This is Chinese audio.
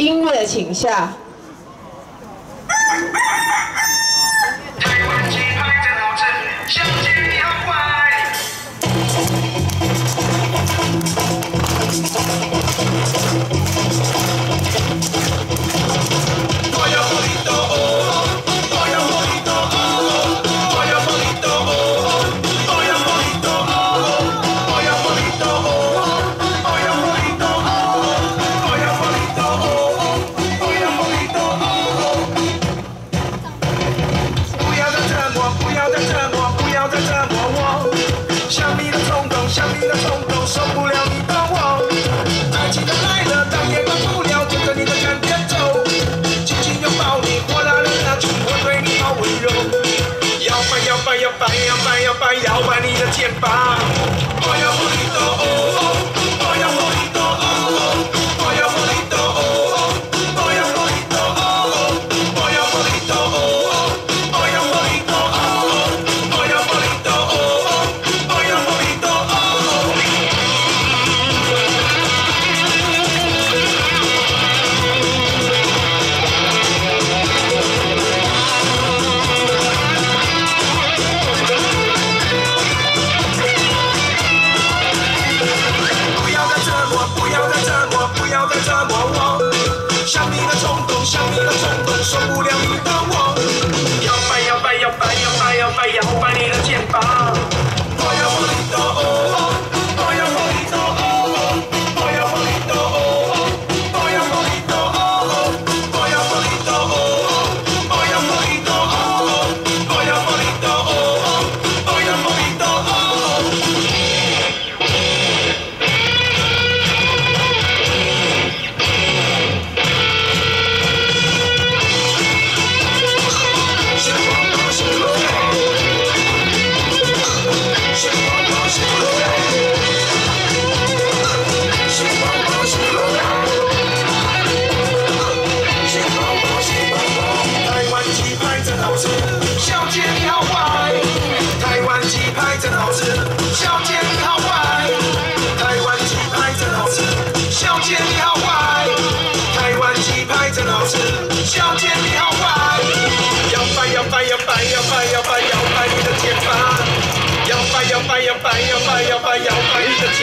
音乐请下。 台湾鸡排真好吃，小姐你好乖。Pollo bonito, pollo bonito, pollo bonito, pollo bonito, pollo bonito, pollo bonito, pollo bonito, pollo bonito. 不要再折磨，不要再折磨，不要再折磨我。想你的冲动，想你的冲动，受不了你的我。爱情的来了，但也管不了，跟着你的感觉走。紧紧拥抱你，火辣的那句，我对你好温柔。摇摆摇摆摇摆摇摆摇摆摇摆你的肩膀。Pollo bonito, pollo bonito, pollo bonito, pollo bonito, pollo bonito. Pollo bonito, pollo bonito, pollo bonito. 不要再折磨，不要再折磨，不要再折磨我。想你的冲动，想你的冲动，受不了你的我。摇摆摇摆摇摆摇摆摇摆摇摆你的肩膀。Pollo bonito, pollo bonito, pollo bonito, pollo bonito, pollo bonito, pollo bonito, pollo bonito, pollo bonito. 台湾鸡排真好吃，小姐你好坏。台湾鸡排真好吃，小姐你好坏。台湾鸡排真好吃，小姐你好坏。台湾鸡排真好吃，小姐你好坏。摇摆摇摆摇摆摇摆摇摆摇摆你的肩膀，摇摆摇摆摇摆摇摆摇摆摇摆你的肩